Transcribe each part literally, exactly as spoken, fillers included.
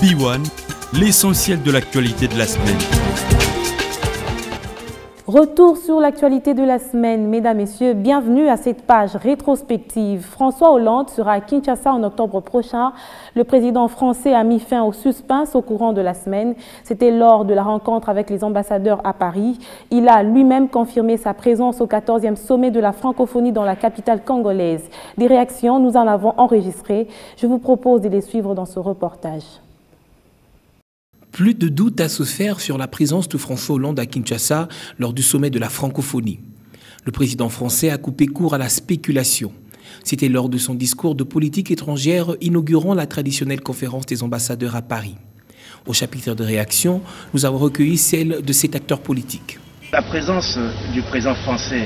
B un, l'essentiel de l'actualité de la semaine. Retour sur l'actualité de la semaine, mesdames, messieurs, bienvenue à cette page rétrospective. François Hollande sera à Kinshasa en octobre prochain. Le président français a mis fin au suspense au courant de la semaine. C'était lors de la rencontre avec les ambassadeurs à Paris. Il a lui-même confirmé sa présence au quatorzième sommet de la francophonie dans la capitale congolaise. Des réactions, nous en avons enregistré. Je vous propose de les suivre dans ce reportage. Plus de doute à se faire sur la présence de François Hollande à Kinshasa lors du sommet de la francophonie. Le président français a coupé court à la spéculation. C'était lors de son discours de politique étrangère inaugurant la traditionnelle conférence des ambassadeurs à Paris. Au chapitre de réaction, nous avons recueilli celle de cet acteur politique. La présence du président français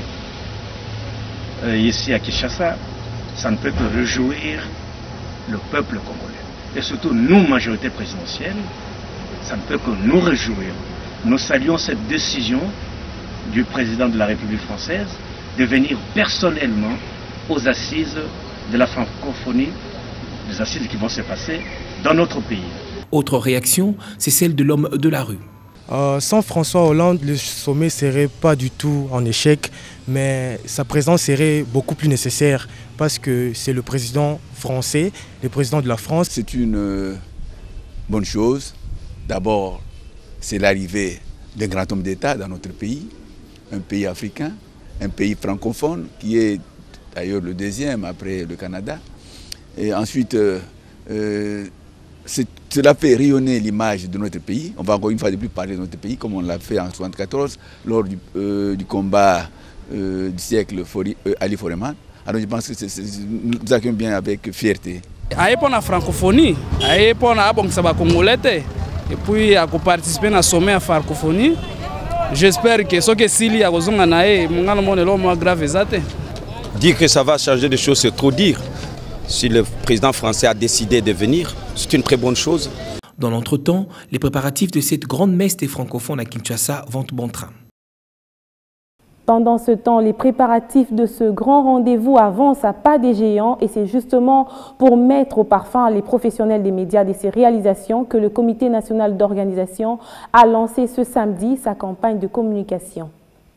euh, ici à Kinshasa, ça ne peut que réjouir le peuple congolais. Et surtout nous, majorité présidentielle, ça ne peut que nous réjouir. Nous saluons cette décision du président de la République française de venir personnellement aux assises de la francophonie, des assises qui vont se passer dans notre pays. Autre réaction, c'est celle de l'homme de la rue. Euh, sans François Hollande, le sommet ne serait pas du tout en échec, mais sa présence serait beaucoup plus nécessaire parce que c'est le président français, le président de la France. C'est une euh, bonne chose. D'abord, c'est l'arrivée d'un grand homme d'État dans notre pays, un pays africain, un pays francophone, qui est d'ailleurs le deuxième après le Canada. Et ensuite, euh, euh, cela fait rayonner l'image de notre pays. On va encore une fois de plus parler de notre pays, comme on l'a fait en mille neuf cent soixante-quatorze, lors du, euh, du combat euh, du siècle euh, Ali Foreman. Alors je pense que c est, c est, nous accueillons bien avec fierté. Aïe pour la francophonie, aïe pour la bon ça va congolais. Et puis à participer à sommet à francophonie, j'espère que ce que Sili a besoin d'anaï, mon gars mon élo moi grave exact. Dire que ça va changer des choses, c'est trop dire. Si le président français a décidé de venir, c'est une très bonne chose. Dans l'entretemps, les préparatifs de cette grande messe des francophones à Kinshasa vont bon train. Pendant ce temps, les préparatifs de ce grand rendez-vous avancent à pas des géants et c'est justement pour mettre au parfum les professionnels des médias de ces réalisations que le Comité national d'organisation a lancé ce samedi sa campagne de communication.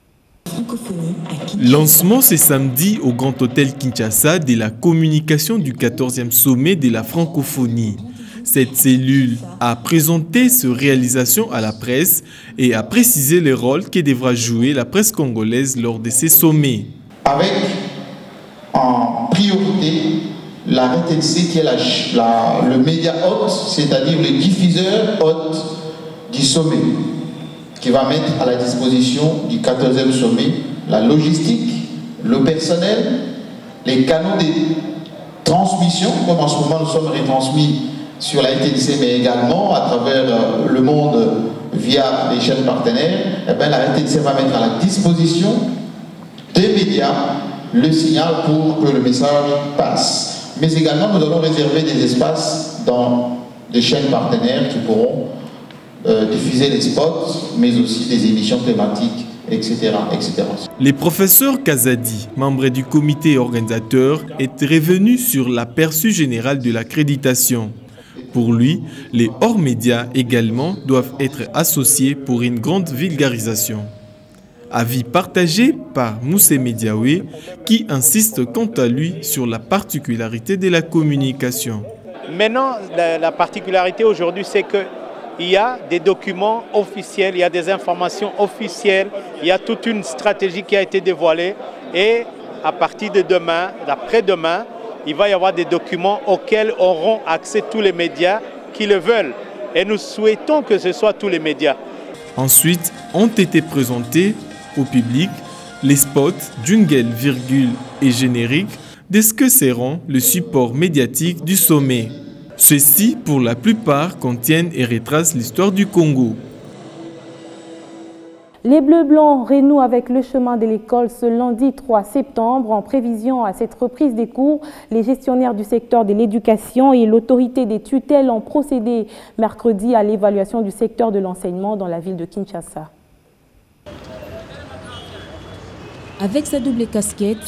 Lancement ce samedi au Grand Hôtel Kinshasa de la communication du quatorzième sommet de la francophonie. Cette cellule a présenté ses réalisations à la presse et a précisé le rôle que devra jouer la presse congolaise lors de ces sommets. Avec en priorité la R T C qui est la, la, le média hôte, c'est-à-dire le diffuseur hôte du sommet, qui va mettre à la disposition du quatorzième sommet la logistique, le personnel, les canaux de transmission, comme en ce moment nous sommes retransmis sur la R T C, mais également à travers le monde via les chaînes partenaires. Eh bien, la R T C va mettre à la disposition des médias le signal pour que le message passe. Mais également, nous allons réserver des espaces dans les chaînes partenaires qui pourront euh, diffuser les spots, mais aussi des émissions thématiques, et cetera, et cetera. Le professeur Kazadi, membre du comité organisateur, est revenu sur l'aperçu général de l'accréditation. Pour lui, les hors-médias également doivent être associés pour une grande vulgarisation. Avis partagé par Moussé Mediawe, qui insiste quant à lui sur la particularité de la communication. Maintenant, la, la particularité aujourd'hui, c'est qu'il y a des documents officiels, il y a des informations officielles, il y a toute une stratégie qui a été dévoilée et à partir de demain, d'après-demain, il va y avoir des documents auxquels auront accès tous les médias qui le veulent. Et nous souhaitons que ce soit tous les médias. Ensuite, ont été présentés au public les spots, jingles, virgule et génériques de ce que seront le support médiatique du sommet. Ceux-ci, pour la plupart, contiennent et retracent l'histoire du Congo. Les Bleus Blancs renouent avec le chemin de l'école ce lundi trois septembre. En prévision à cette reprise des cours, les gestionnaires du secteur de l'éducation et l'autorité des tutelles ont procédé mercredi à l'évaluation du secteur de l'enseignement dans la ville de Kinshasa. Avec sa double casquette,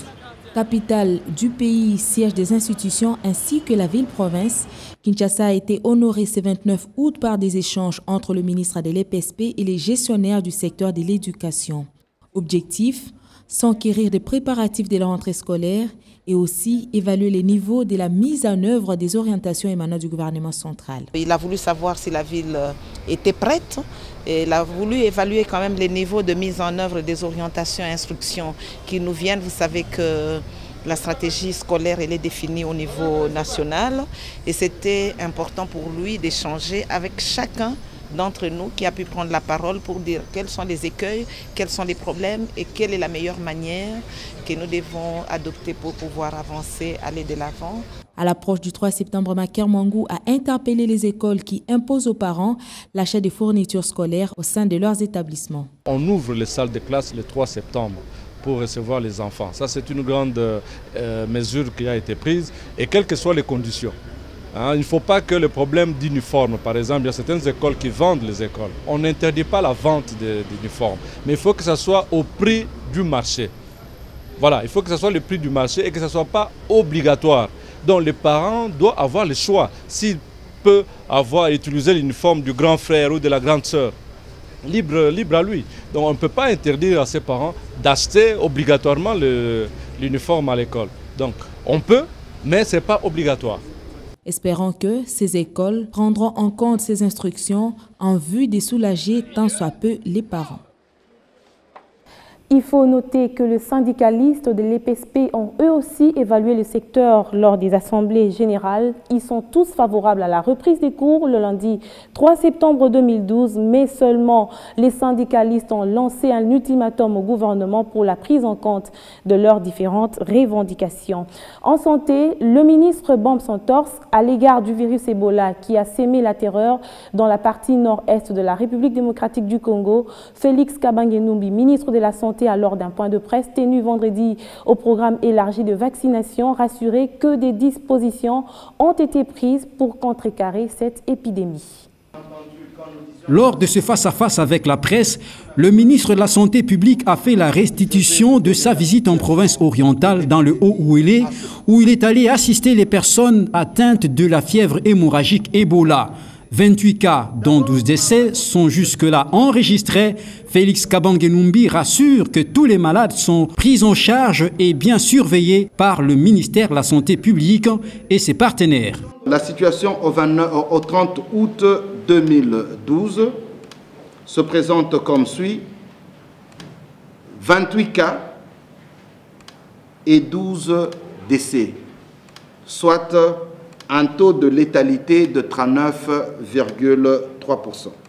Capitale du pays, siège des institutions ainsi que la ville-province, Kinshasa a été honorée ce vingt-neuf août par des échanges entre le ministre de l'E P S P et les gestionnaires du secteur de l'éducation. Objectif, s'enquérir des préparatifs de la rentrée scolaire et aussi évaluer les niveaux de la mise en œuvre des orientations émanant du gouvernement central. Il a voulu savoir si la ville était prête. Et il a voulu évaluer quand même les niveaux de mise en œuvre des orientations et instructions qui nous viennent. Vous savez que la stratégie scolaire elle est définie au niveau national et c'était important pour lui d'échanger avec chacun d'entre nous qui a pu prendre la parole pour dire quels sont les écueils, quels sont les problèmes et quelle est la meilleure manière que nous devons adopter pour pouvoir avancer, aller de l'avant. À l'approche du trois septembre, Maker Mangou a interpellé les écoles qui imposent aux parents l'achat des fournitures scolaires au sein de leurs établissements. On ouvre les salles de classe le trois septembre pour recevoir les enfants. Ça, c'est une grande euh, mesure qui a été prise et quelles que soient les conditions. Hein, il ne faut pas que le problème d'uniforme, par exemple, il y a certaines écoles qui vendent les écoles. On n'interdit pas la vente d'uniformes, mais il faut que ça soit au prix du marché. Voilà, il faut que ça soit le prix du marché et que ça ne soit pas obligatoire. Donc les parents doivent avoir le choix. S'ils peuvent avoir utilisé l'uniforme du grand frère ou de la grande sœur, libre, libre à lui. Donc on ne peut pas interdire à ses parents d'acheter obligatoirement l'uniforme à l'école. Donc on peut, mais ce n'est pas obligatoire. Espérons que ces écoles prendront en compte ces instructions en vue de soulager tant soit peu les parents. Il faut noter que les syndicalistes de l'E P S P ont eux aussi évalué le secteur lors des assemblées générales. Ils sont tous favorables à la reprise des cours le lundi trois septembre deux mille douze, mais seulement les syndicalistes ont lancé un ultimatum au gouvernement pour la prise en compte de leurs différentes revendications. En santé, le ministre bombe son torse à l'égard du virus Ebola qui a sémé la terreur dans la partie nord-est de la République démocratique du Congo. Félix Kabange-Numbi, ministre de la Santé, lors d'un point de presse tenu vendredi au programme élargi de vaccination, rassuré que des dispositions ont été prises pour contrecarrer cette épidémie. Lors de ce face-à-face avec la presse, le ministre de la Santé publique a fait la restitution de sa visite en province orientale dans le Haut-Uélé, où il est allé assister les personnes atteintes de la fièvre hémorragique Ebola. vingt-huit cas, dont douze décès, sont jusque-là enregistrés. Félix Kabange-Numbi rassure que tous les malades sont pris en charge et bien surveillés par le ministère de la Santé publique et ses partenaires. La situation au, vingt-neuf, au trente août deux mille douze se présente comme suit. vingt-huit cas et douze décès, soit un taux de létalité de trente-neuf virgule trois pour cent.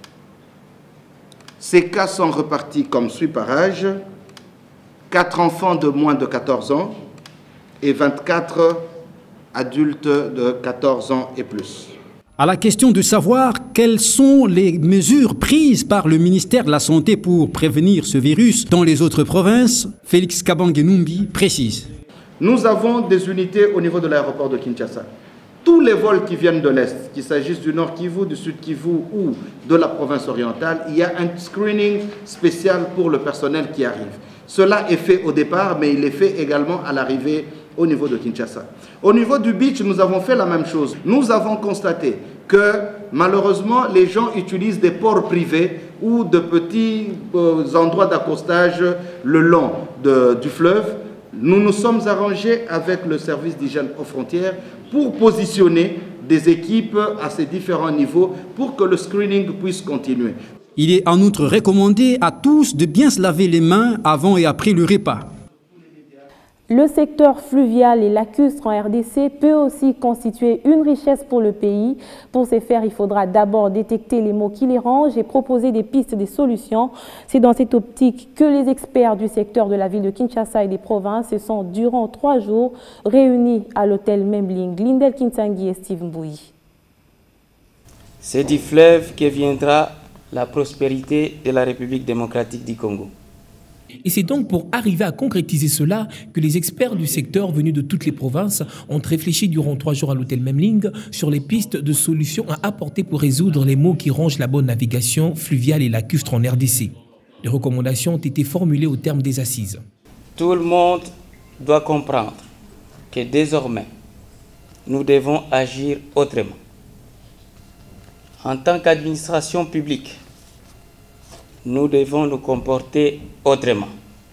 Ces cas sont repartis comme suit par âge: quatre enfants de moins de quatorze ans et vingt-quatre adultes de quatorze ans et plus. À la question de savoir quelles sont les mesures prises par le ministère de la Santé pour prévenir ce virus dans les autres provinces, Félix Kabange-Numbi précise. Nous avons des unités au niveau de l'aéroport de Kinshasa. Tous les vols qui viennent de l'Est, qu'il s'agisse du Nord Kivu, du Sud Kivu ou de la province orientale, il y a un screening spécial pour le personnel qui arrive. Cela est fait au départ, mais il est fait également à l'arrivée au niveau de Kinshasa. Au niveau du beach, nous avons fait la même chose. Nous avons constaté que malheureusement, les gens utilisent des ports privés ou de petits euh, endroits d'accostage le long de, du fleuve. Nous nous sommes arrangés avec le service d'hygiène aux frontières pour positionner des équipes à ces différents niveaux pour que le screening puisse continuer. Il est en outre recommandé à tous de bien se laver les mains avant et après le repas. Le secteur fluvial et lacustre en R D C peut aussi constituer une richesse pour le pays. Pour ce faire, il faudra d'abord détecter les mots qui les rangent et proposer des pistes, des solutions. C'est dans cette optique que les experts du secteur de la ville de Kinshasa et des provinces se sont durant trois jours réunis à l'hôtel Membling. Lindel Kintangi et Steve Mbouyi. C'est du fleuve que viendra la prospérité de la République démocratique du Congo. Et c'est donc pour arriver à concrétiser cela que les experts du secteur venus de toutes les provinces ont réfléchi durant trois jours à l'hôtel Memling sur les pistes de solutions à apporter pour résoudre les maux qui rongent la bonne navigation fluviale et lacustre en R D C. Les recommandations ont été formulées au terme des assises. Tout le monde doit comprendre que désormais, nous devons agir autrement. En tant qu'administration publique, nous devons nous comporter autrement.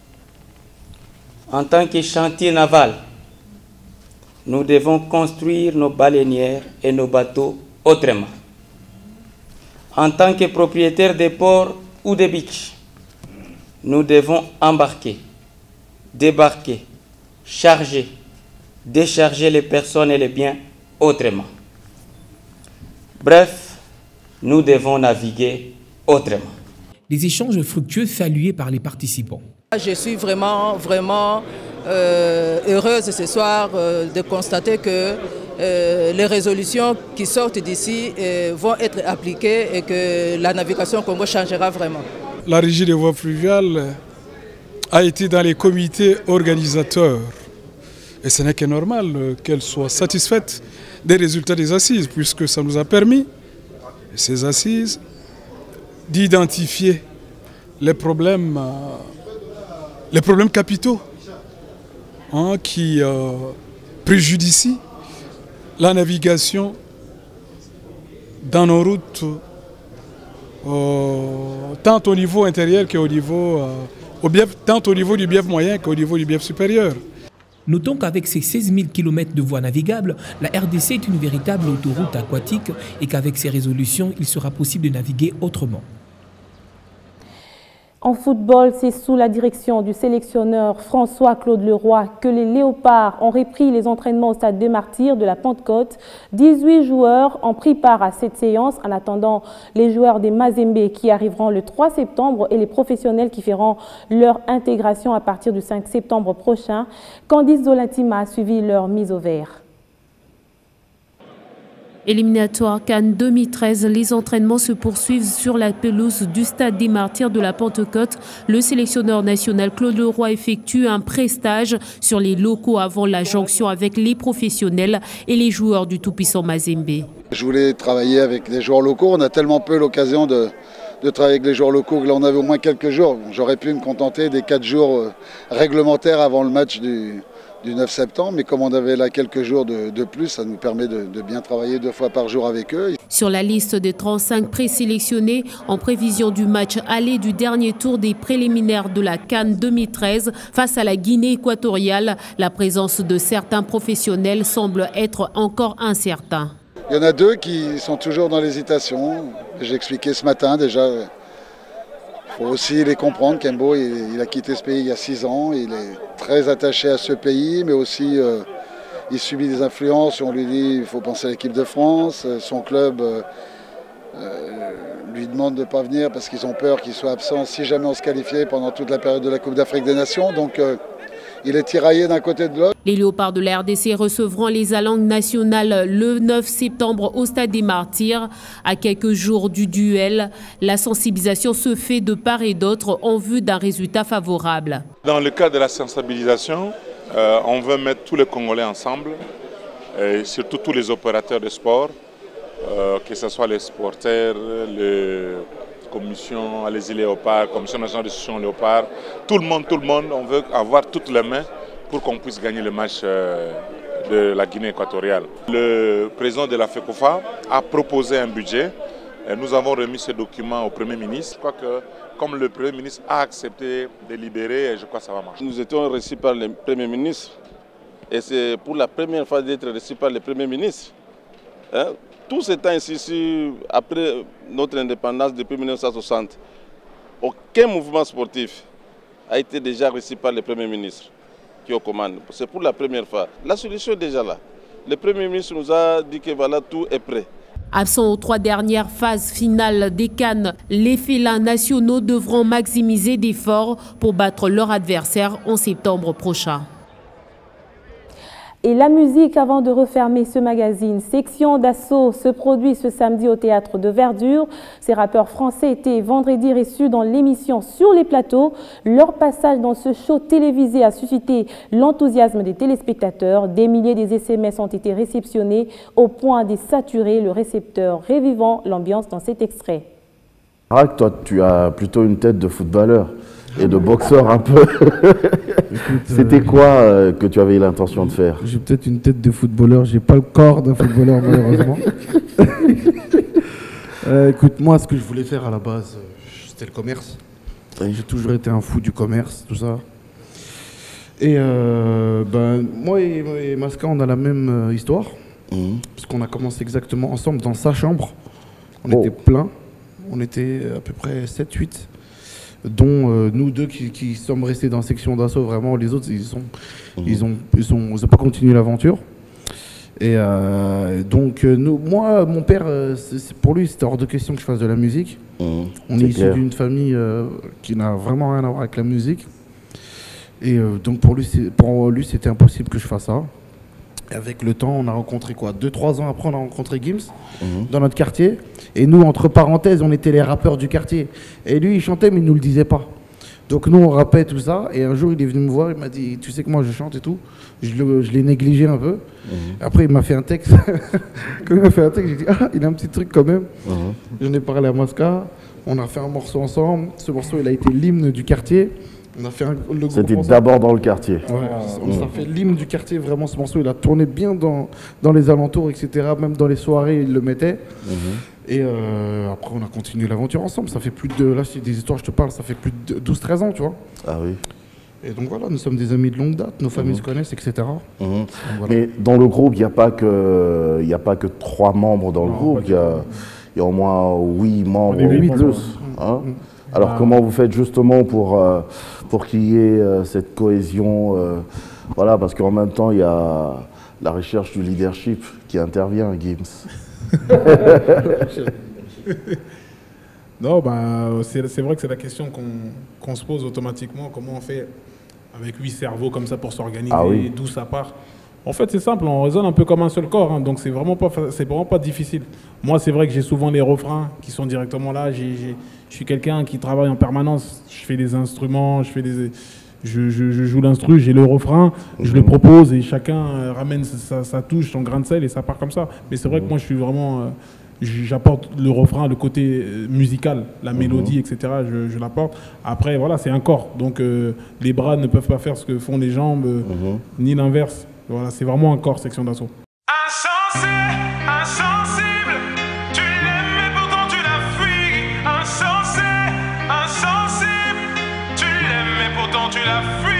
En tant que chantier naval, nous devons construire nos baleinières et nos bateaux autrement. En tant que propriétaires des ports ou des beaches, nous devons embarquer, débarquer, charger, décharger les personnes et les biens autrement. Bref, nous devons naviguer autrement. Des échanges fructueux salués par les participants. Je suis vraiment, vraiment euh, heureuse ce soir euh, de constater que euh, les résolutions qui sortent d'ici euh, vont être appliquées et que la navigation Congo changera vraiment. La Régie des voies fluviales a été dans les comités organisateurs. Et ce n'est que normal qu'elle soit satisfaite des résultats des assises, puisque ça nous a permis, ces assises, d'identifier les problèmes, euh, les problèmes capitaux hein, qui euh, préjudicient la navigation dans nos routes, euh, tant au niveau intérieur qu'au niveau, euh, au bief, tant au niveau du bief moyen qu'au niveau du bief supérieur. Notons qu'avec ses seize mille kilomètres de voies navigables, la R D C est une véritable autoroute aquatique et qu'avec ses résolutions, il sera possible de naviguer autrement. En football, c'est sous la direction du sélectionneur François-Claude Leroy que les Léopards ont repris les entraînements au stade des Martyrs de la Pentecôte. dix-huit joueurs ont pris part à cette séance en attendant les joueurs des Mazembe qui arriveront le trois septembre et les professionnels qui feront leur intégration à partir du cinq septembre prochain. Candice Zolatima a suivi leur mise au vert. Éliminatoire Cannes deux mille treize, les entraînements se poursuivent sur la pelouse du stade des Martyrs de la Pentecôte. Le sélectionneur national Claude Leroy effectue un pré-stage sur les locaux avant la jonction avec les professionnels et les joueurs du tout-puissant Mazembe. Je voulais travailler avec les joueurs locaux. On a tellement peu l'occasion de, de travailler avec les joueurs locaux que là on avait au moins quelques jours. J'aurais pu me contenter des quatre jours réglementaires avant le match du... du neuf septembre, mais comme on avait là quelques jours de, de plus, ça nous permet de, de bien travailler deux fois par jour avec eux. Sur la liste des trente-cinq présélectionnés, en prévision du match aller du dernier tour des préliminaires de la Cannes deux mille treize face à la Guinée équatoriale, la présence de certains professionnels semble être encore incertaine. Il y en a deux qui sont toujours dans l'hésitation. J'ai expliqué ce matin déjà. Il faut aussi les comprendre. Kembo, il, il a quitté ce pays il y a six ans. Il est très attaché à ce pays, mais aussi euh, il subit des influences. On lui dit il faut penser à l'équipe de France. Son club euh, euh, lui demande de ne pas venir parce qu'ils ont peur qu'il soit absent si jamais on se qualifiait pendant toute la période de la Coupe d'Afrique des Nations. Donc euh, il est tiraillé d'un côté de l'autre. Les Léopards de la R D C recevront les Alangues nationales le neuf septembre au stade des Martyrs. À quelques jours du duel, la sensibilisation se fait de part et d'autre en vue d'un résultat favorable. Dans le cadre de la sensibilisation, euh, on veut mettre tous les Congolais ensemble, et surtout tous les opérateurs de sport, euh, que ce soit les supporters, les commissions, les Léopards, commission nationale de soutien Léopards, tout le monde, tout le monde, on veut avoir toutes les mains pour qu'on puisse gagner le match de la Guinée équatoriale. Le président de la FECOFA a proposé un budget. Et nous avons remis ce document au Premier ministre. Je crois que comme le Premier ministre a accepté de libérer, je crois que ça va marcher. Nous étions reçus par le Premier ministre. Et c'est pour la première fois d'être reçus par le Premier ministre. Hein? Tout ce temps ici, après notre indépendance depuis mille neuf cent soixante, aucun mouvement sportif a été déjà reçu par le Premier ministre qui est aux commandes. C'est pour la première fois. La solution est déjà là. Le Premier ministre nous a dit que voilà, tout est prêt. Absents aux trois dernières phases finales des Cannes, les félins nationaux devront maximiser d'efforts pour battre leur adversaire en septembre prochain. Et la musique avant de refermer ce magazine. Section d'assaut se produit ce samedi au Théâtre de Verdure. Ces rappeurs français étaient vendredi reçus dans l'émission Sur les plateaux. Leur passage dans ce show télévisé a suscité l'enthousiasme des téléspectateurs. Des milliers des S M S ont été réceptionnés au point de saturer le récepteur, révivant l'ambiance dans cet extrait. Rack, toi tu as plutôt une tête de footballeur. et de boxeur un peu. C'était euh, quoi euh, que tu avais l'intention de faire? J'ai peut-être une tête de footballeur, j'ai pas le corps d'un footballeur malheureusement. euh, écoute, moi ce que je voulais faire à la base, c'était le commerce. J'ai toujours été un fou du commerce, tout ça. Et euh, ben, moi et, et Masca, on a la même euh, histoire. Mmh. Parce qu'on a commencé exactement ensemble dans sa chambre. On oh. était plein. On était à peu près sept huit. Dont euh, nous deux qui, qui sommes restés dans la section d'assaut. Vraiment, les autres, ils ont, mmh. ils ont, ils ont, ils ont pas continué l'aventure. Et euh, donc, euh, nous, moi, mon père, euh, c'est, pour lui, c'était hors de question que je fasse de la musique. Mmh. On est, est issu d'une famille euh, qui n'a vraiment rien à voir avec la musique. Et euh, donc pour lui, pour lui, c'était impossible que je fasse ça. Et avec le temps, on a rencontré quoi, deux trois ans après, on a rencontré Gims mmh. dans notre quartier. Et nous, entre parenthèses, on était les rappeurs du quartier. Et lui, il chantait, mais il ne nous le disait pas. Donc nous, on rappait tout ça. Et un jour, il est venu me voir, il m'a dit, tu sais que moi, je chante et tout. Je, le, je l'ai négligé un peu. Mmh. Après, il m'a fait un texte. Quand il m'a fait un texte, j'ai dit, ah, il a un petit truc quand même. Mmh. J'en ai parlé à Masca. On a fait un morceau ensemble. Ce morceau, il a été l'hymne du quartier. On a fait un, le C'était d'abord dans le quartier. Ouais, on mmh. a fait l'hymne du quartier, vraiment ce morceau, il a tourné bien dans, dans les alentours, et cetera. Même dans les soirées, il le mettait. Mmh. Et euh, après, on a continué l'aventure ensemble. Ça fait plus de, là, c'est des histoires, je te parle, ça fait plus de douze treize ans, tu vois. Ah oui. Et donc voilà, nous sommes des amis de longue date, nos familles mmh. se connaissent, et cetera. Mmh. Voilà. Mais dans le groupe, il n'y a pas que, il n'y a pas que trois membres dans non, le groupe, il y a, il y a au moins huit membres ou plus. Mmh. Hein mmh. Alors ah. comment vous faites justement pour, euh, pour qu'il y ait euh, cette cohésion euh, voilà, parce qu'en même temps, il y a la recherche du leadership qui intervient, Gims. Non, bah, c'est, c'est vrai que c'est la question qu'on, qu'on se pose automatiquement. Comment on fait avec huit cerveaux comme ça pour s'organiser, ah oui. d'où ça part? En fait, c'est simple, on raisonne un peu comme un seul corps, hein, donc c'est vraiment pas, c'est vraiment pas difficile. Moi, c'est vrai que j'ai souvent les refrains qui sont directement là. J'ai, j'ai, je suis quelqu'un qui travaille en permanence. Je fais des instruments, je fais des, je, je, je joue l'instru, j'ai le refrain, mmh. je le propose et chacun euh, ramène sa, sa touche, son grain de sel et ça part comme ça. Mais c'est vrai mmh. que moi, je suis vraiment, euh, j'apporte le refrain, le côté musical, la mmh. mélodie, et cetera. Je, je l'apporte. Après, voilà, c'est un corps, donc euh, les bras ne peuvent pas faire ce que font les jambes, mmh. ni l'inverse. Voilà, c'est vraiment un corps, section d'assaut. Insensé, insensible, tu l'aimes mais pourtant tu la fuis. Insensé, insensible, tu l'aimes mais pourtant tu la fuis.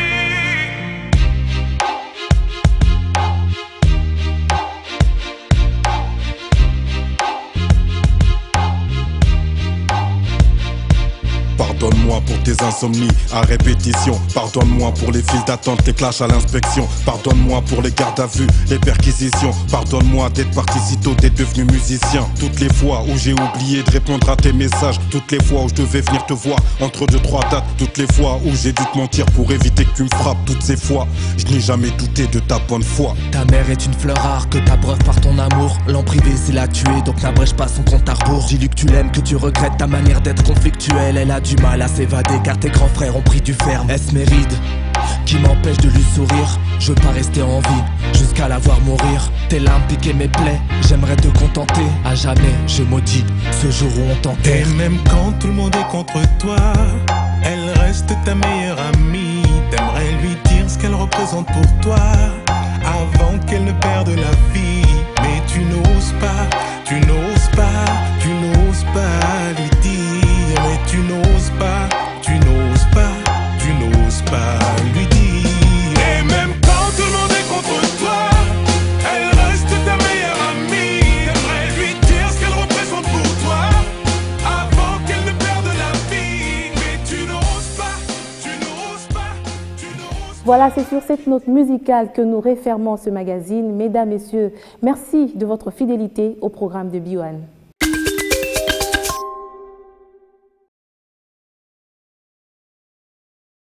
Pardonne-moi pour tes insomnies à répétition. Pardonne-moi pour les files d'attente, les clashs à l'inspection. Pardonne-moi pour les gardes à vue, les perquisitions. Pardonne-moi d'être parti si tôt, d'être devenu musicien. Toutes les fois où j'ai oublié de répondre à tes messages. Toutes les fois où je devais venir te voir entre deux, trois dates. Toutes les fois où j'ai dû te mentir pour éviter que tu me frappes. Toutes ces fois, je n'ai jamais douté de ta bonne foi. Ta mère est une fleur rare que t'abreuves par ton amour. L'en privé c'est la tuer, donc n'abrège pas son compte à rebours. Dis-lui que tu l'aimes, que tu regrettes ta manière d'être conflictuelle. Elle a du mal à s'évader car tes grands frères ont pris du ferme. Est-ce mes rides qui m'empêchent de lui sourire? Je veux pas rester en vie jusqu'à la voir mourir. Tes larmes piquaient mes plaies, j'aimerais te contenter. À jamais je maudis ce jour où on t'enterre. Et même quand tout le monde est contre toi, elle reste ta meilleure amie. T'aimerais lui dire ce qu'elle représente pour toi avant qu'elle ne perde la vie. Mais tu n'oses pas, tu n'oses pas, tu n'oses pas lui dire. Mais tu n'oses pas, tu n'oses pas, tu n'oses pas lui dire. Et même quand tout le monde est contre toi, elle reste ta meilleure amie. T'aimerais lui dire ce qu'elle représente pour toi avant qu'elle ne perde la vie. Mais tu n'oses pas, tu n'oses pas, tu n'oses pas. Voilà, c'est sur cette note musicale que nous refermons ce magazine. Mesdames, Messieurs, merci de votre fidélité au programme de B one.